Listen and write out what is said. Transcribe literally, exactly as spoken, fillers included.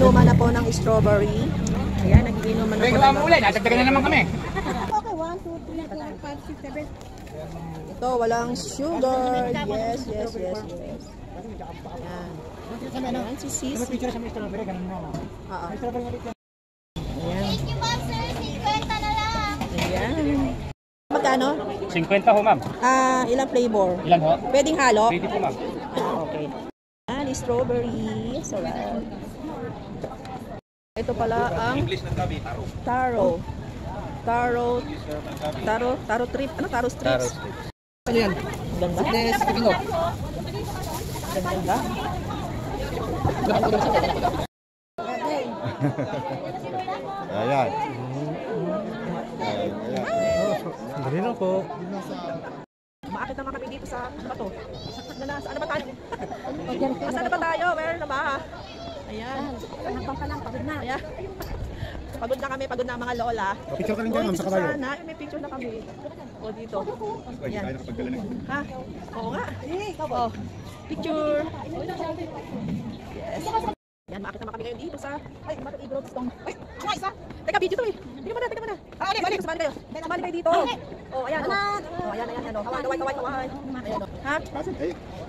nagiinuman na po ng strawberry. Ayan, nagiinuman na po. Bigla mo ulit, natagdagan na naman kami. Okay, one, two, three, four, five, six, seven. Ito, walang sugar. Yes, yes, yes, yes. Ayan. Ayan, si sis. Picture sa mga strawberry, ganun mo. Oo. Thank you, ma'am, sir. fifty na lang. Ayan. Magkano? fifty ho, ma'am. Ah, ilang flavor? Ilan ho? Pwedeng halo? ready po, ma'am. Ah, okay. Ayan, strawberry. Sarap. Ito pala ang English na tabi, taro. taro. Taro. Taro. Taro trip. Ano? Taro strips. Ano yan? Ganda. Yes, speaking of. Ganda. Ayan. Dali lang po. Maakit naman kami dito sa ano ba to? Na na, saan na ba tayo? Saan na ba tayo? Meron na ba? Ayan. Habang ka lang, pagod na. Ayan. Pagod na kami, pagod na ang mga lola. Picture ka rin dyan, Uy, ma'am, dito sa kabayo. sana. Ay, may picture na kami. O, dito. Ay, Ayan. tayo nakapagdala na. Ha? Oo nga. Oh, picture. Yes. Yan, maakit naman kami ngayon dito sa... Ay, bakit i-broad stone? Ay, nga isa! Teka, video to eh. Tingnan mo na, tingnan mo na. Ah, ulit, ulit. Sumali kayo. Sumali kayo dito. Oh, ayan. Oh, ayan, ayan, ayan. Oh. Kaway, kaway, kaway, kaway. Ayan, oh. Ha? Ay,